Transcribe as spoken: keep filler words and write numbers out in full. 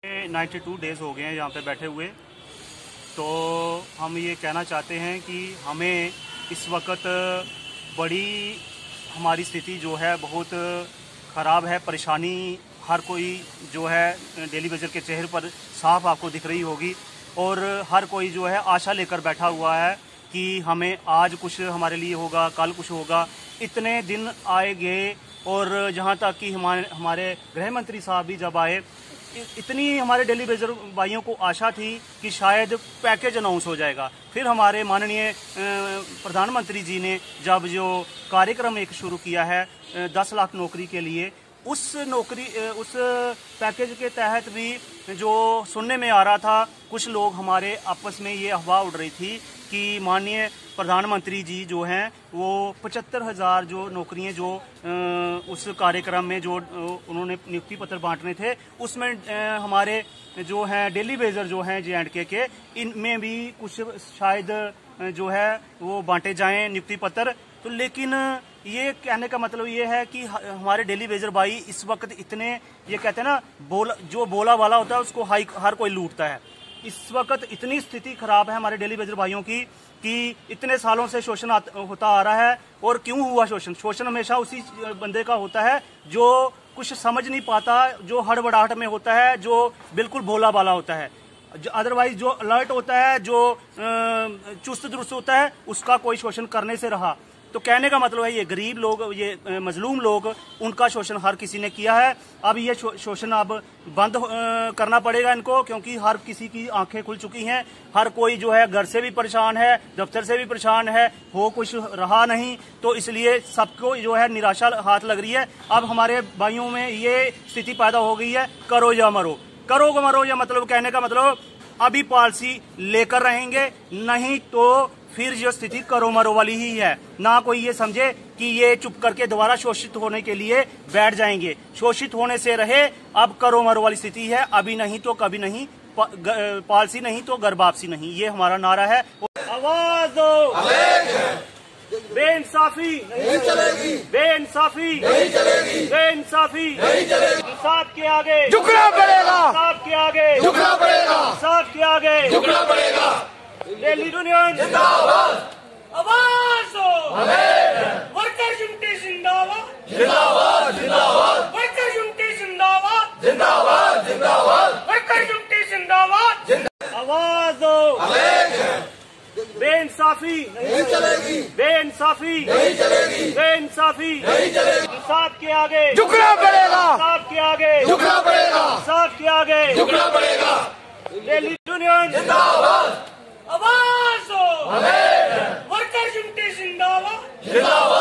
बानवे डेज़ हो गए हैं यहाँ पे बैठे हुए। तो हम ये कहना चाहते हैं कि हमें इस वक्त बड़ी हमारी स्थिति जो है बहुत ख़राब है, परेशानी हर कोई जो है डेली बेजर के चेहरे पर साफ आपको दिख रही होगी और हर कोई जो है आशा लेकर बैठा हुआ है कि हमें आज कुछ हमारे लिए होगा, कल कुछ होगा। इतने दिन आए गए और जहाँ तक कि हमारे हमारे गृह मंत्री साहब भी जब आए, इतनी हमारे डेली बेजर भाइयों को आशा थी कि शायद पैकेज अनाउंस हो जाएगा। फिर हमारे माननीय प्रधानमंत्री जी ने जब जो कार्यक्रम एक शुरू किया है दस लाख नौकरी के लिए, उस नौकरी उस पैकेज के तहत भी जो सुनने में आ रहा था, कुछ लोग हमारे आपस में ये अफवाह उड़ रही थी कि माननीय प्रधानमंत्री जी जो हैं वो पचहत्तर हज़ार जो नौकरियां जो उस कार्यक्रम में जो उन्होंने नियुक्ति पत्र बांटने थे, उसमें हमारे जो हैं डेली बेजर जो हैं जे एंड के के इनमें भी कुछ शायद जो है वो बांटे जाएं नियुक्ति पत्र। तो लेकिन ये कहने का मतलब ये है कि हमारे डेली बेजर भाई इस वक्त इतने, ये कहते हैं ना, बोला जो बोला वाला होता है उसको हाई हर कोई लूटता है। इस वक्त इतनी स्थिति खराब है हमारे डेली बेजर भाइयों की कि इतने सालों से शोषण होता आ रहा है। और क्यों हुआ शोषण? शोषण हमेशा उसी बंदे का होता है जो कुछ समझ नहीं पाता, जो हड़बड़ाहट में होता है, जो बिल्कुल भोला भाला होता है। अदरवाइज जो अलर्ट होता है, जो चुस्त दुरुस्त होता है, उसका कोई शोषण करने से रहा। तो कहने का मतलब है ये गरीब लोग, ये मजलूम लोग, उनका शोषण हर किसी ने किया है। अब ये शोषण अब बंद करना पड़ेगा इनको, क्योंकि हर किसी की आंखें खुल चुकी हैं। हर कोई जो है घर से भी परेशान है, दफ्तर से भी परेशान है, हो कुछ रहा नहीं। तो इसलिए सबको जो है निराशा हाथ लग रही है। अब हमारे भाइयों में ये स्थिति पैदा हो गई है, करो या मरो। करो या मरो, या मतलब कहने का मतलब अभी पॉलिसी लेकर रहेंगे, नहीं तो फिर जो स्थिति करो मरो वाली ही है। ना कोई ये समझे कि ये चुप करके दोबारा शोषित होने के लिए बैठ जाएंगे। शोषित होने से रहे, अब करो मरो वाली स्थिति है। अभी नहीं तो कभी नहीं, पॉलिसी नहीं तो घर वापसी नहीं, ये हमारा नारा है। आवाज दो, बेइंसाफी नहीं चलेगी, बेइंसाफी नहीं चलेगी, बेइंसाफी नहीं चलेगी। इंसाफ के आगे झुकना पड़ेगा, इंसाफ के आगे झुकना पड़ेगा, इंसाफ के आगे झुकना पड़ेगा। डेली यूनियन जिंदाबाद, आवाज दो, वर्कर यूनिटी जिंदाबाद, जिंदाबाद जिंदाबाद, वर्कर यूनिटी जिंदाबाद, जिंदाबाद जिंदाबाद, वर्कर यूनिटी जिंदाबाद। आवाज दो, बेइंसाफी नहीं चलेगी, बेइंसाफी नहीं चलेगी, बेइंसाफी नहीं चलेगी। इंसाफ के आगे झुकना पड़ेगा, इंसाफ के आगे झुकना पड़ेगा, इंसाफ के आगे झुकना पड़ेगा। डेली यूनियन जिंदाबाद, आवाज दो, वर्कर यूनिटी जिंदाबाद, जिंदाबाद।